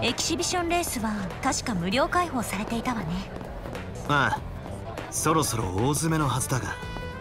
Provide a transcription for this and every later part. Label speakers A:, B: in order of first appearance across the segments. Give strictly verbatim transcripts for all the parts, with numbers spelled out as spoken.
A: エキシビションレースは確か無料開放されていたわね。
B: まあそろそろ大詰めのはずだが。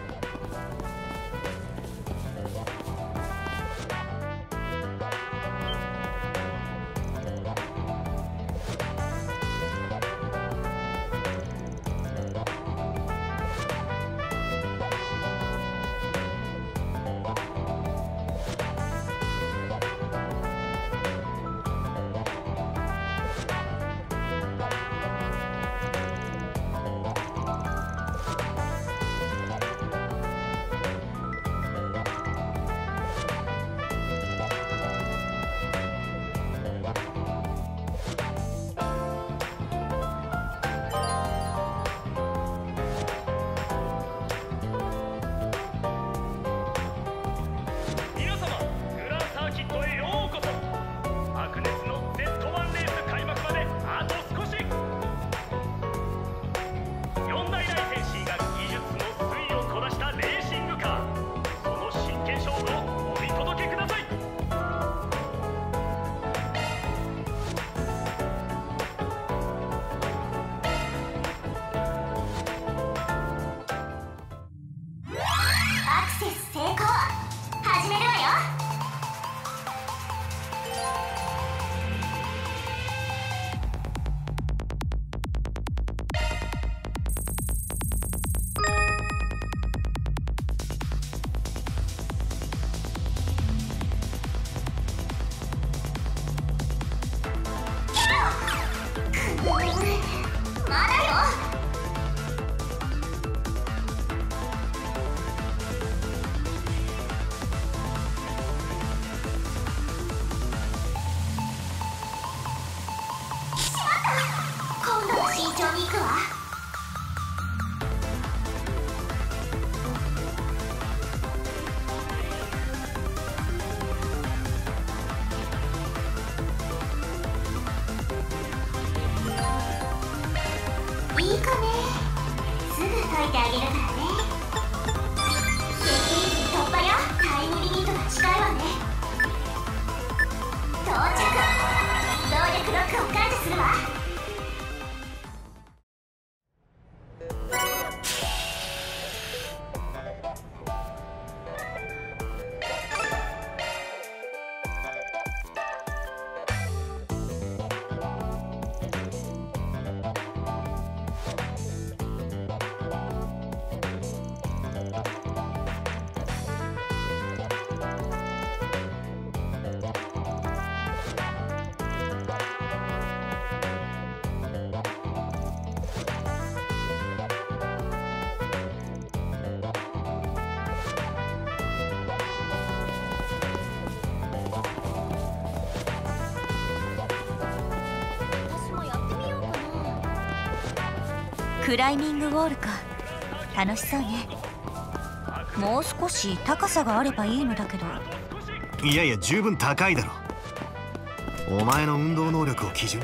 A: クライミングウォールか。楽しそうね。もう少し高さがあればいいのだけど。
B: いやいや十分高いだろ。お前の運動能力を基準に。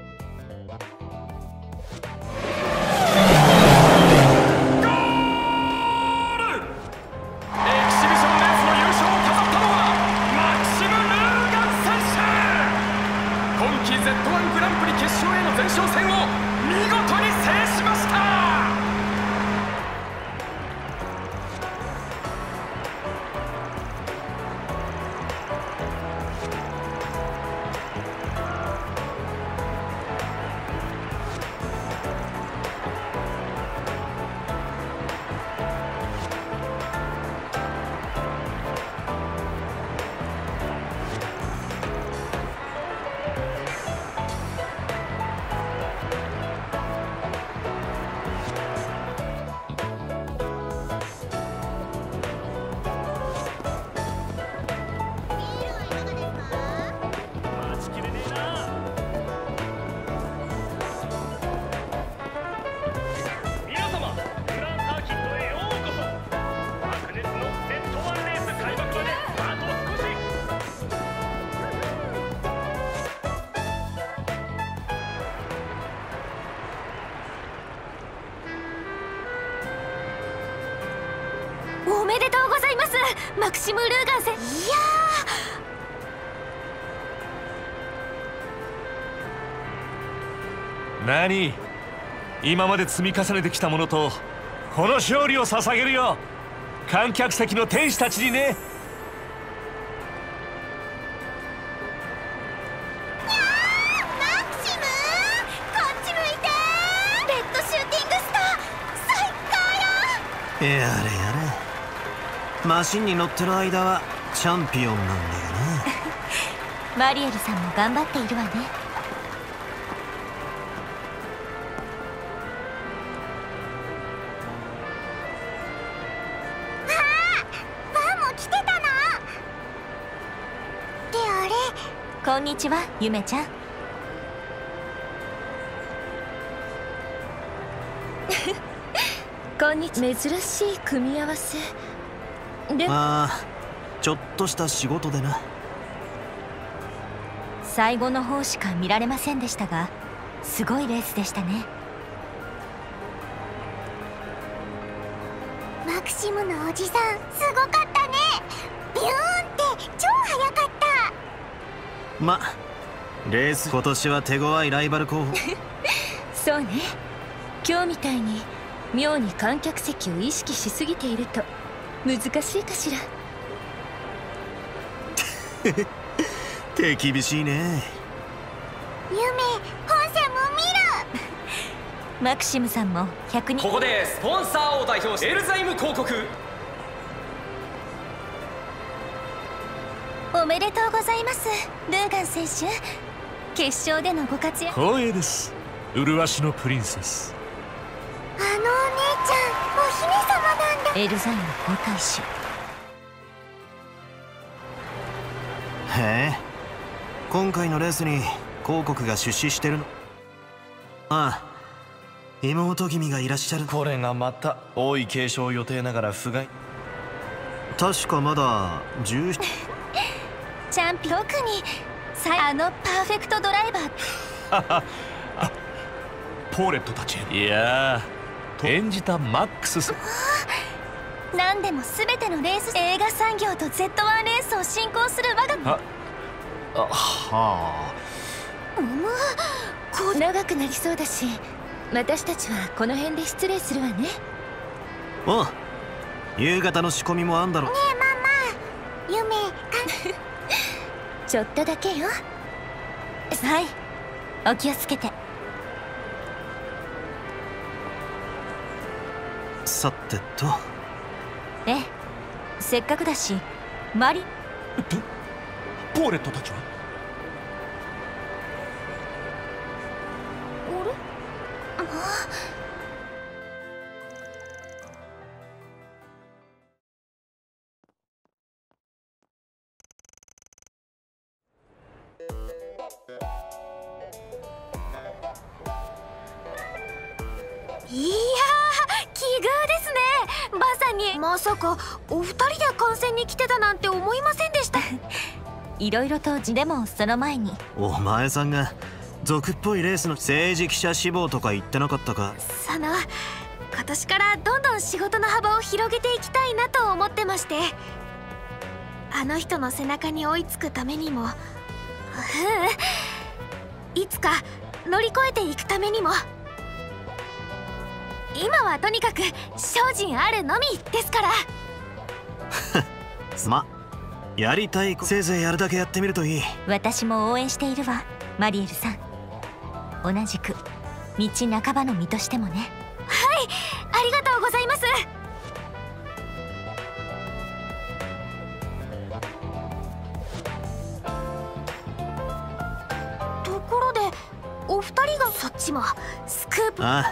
A: おめでとうございます、マクシム・ルーガン選手。いや
C: 何、今まで積み重ねてきたものとこの勝利を捧げるよ、観客席の天使たちにね。
B: やれやれ、マシンに乗ってる間はチャンピオンなんだよ
A: な。マリエルさんも頑張っているわね。
D: ああ、バンも来てたの。で、あれ、
A: こんにちは、ゆめちゃん。
E: こんにちは。珍しい組み合わせで、
B: まあちょっとした仕事でな。
A: 最後の方しか見られませんでしたが、すごいレースでしたね。
D: マクシムのおじさんすごかったね。ビューンって超速かった。
B: まレース今年は手強いライバル候補。
E: そうね、今日みたいに妙に観客席を意識しすぎていると難しいかしら。
B: 手厳しいね。
D: 夢、本戦も見る。
A: マクシムさんもひゃくにん。
F: ここでスポンサーを代表しエルザイム広告。
A: おめでとうございます、ルーガン選手。決勝でのご活躍。
C: 光栄です、麗しのプリンセス。
D: あのお姉ちゃん、お姫様なんだ。
A: エルザイム皇太子。
B: へえ、今回のレースに広告が出資してるの。ああ、妹君がいらっしゃる。
G: これがまた王位継承予定ながら不甲斐。
B: 確かまだじゅう。
A: チャンピオン、特にあのパーフェクトドライバー。
C: ポーレットたち、いやー、演じたマックス。
A: 何でも全てのレース、映画産業と ゼットワン レースを進行する我が。
C: ああ、は
E: うむ、こう長くなりそうだし、私たちはこの辺で失礼するわね。
B: おう、夕方の仕込みもあんだろ。
D: ねえママ、夢か
E: ちょっとだけよ。
A: はい、お気をつけて。
B: さてと、
A: ええ、せっかくだしマリ。
C: ポーレットたちは。
E: いやー、奇遇ですね。まさに。まさかお二人で観戦に来てたなんて思いませんでした。
A: いろいろと。でもその前に、
B: お前さんが俗っぽいレースの政治記者志望とか言ってなかったか。
E: その今年からどんどん仕事の幅を広げていきたいなと思ってまして、あの人の背中に追いつくためにも、うういつか乗り越えていくためにも、今はとにかく精進あるのみですから。
B: ま、やりたい、せいぜいやるだけやってみるといい。
A: 私も応援しているわ、マリエルさん。同じく道半ばの身としてもね。
E: はい、ありがとうございます。ところでお二人が、そっちもスクープ。
B: ああ、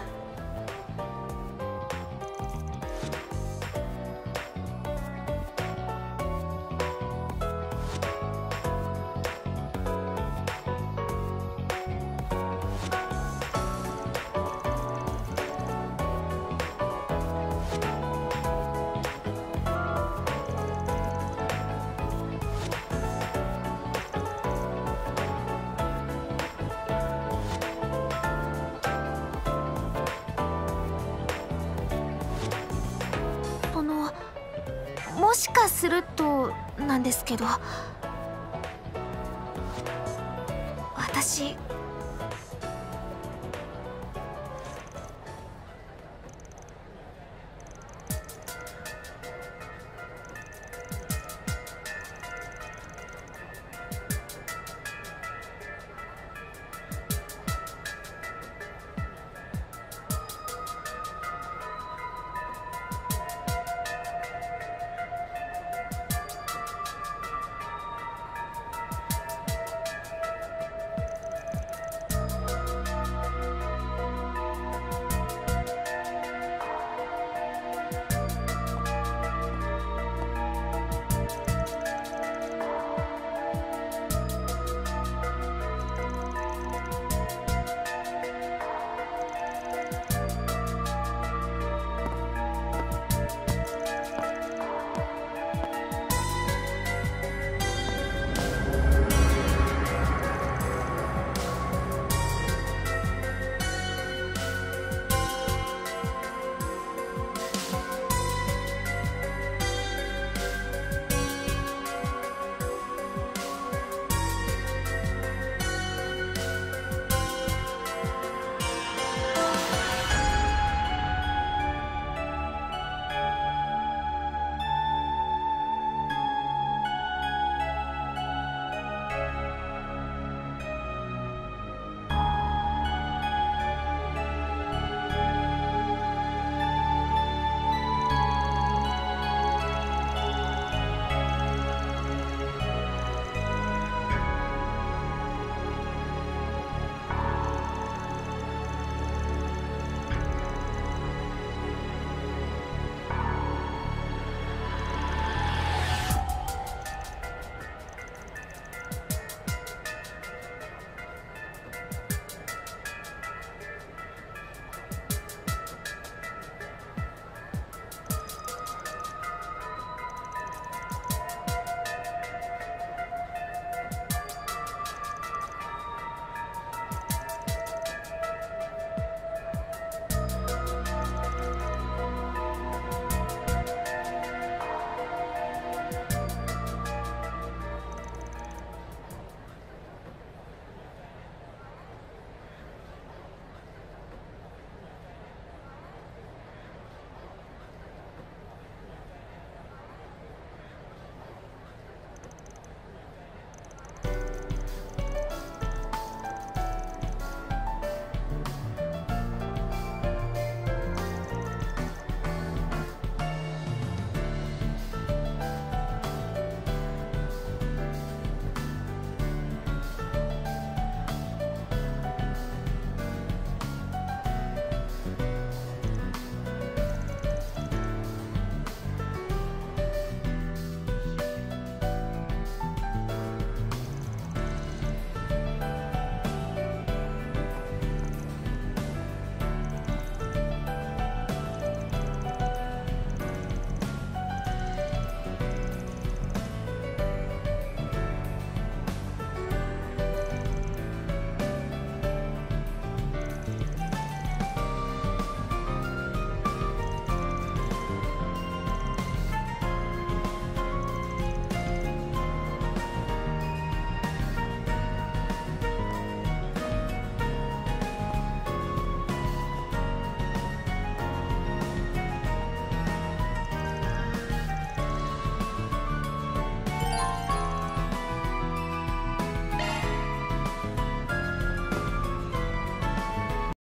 E: もしかするとなんですけど、私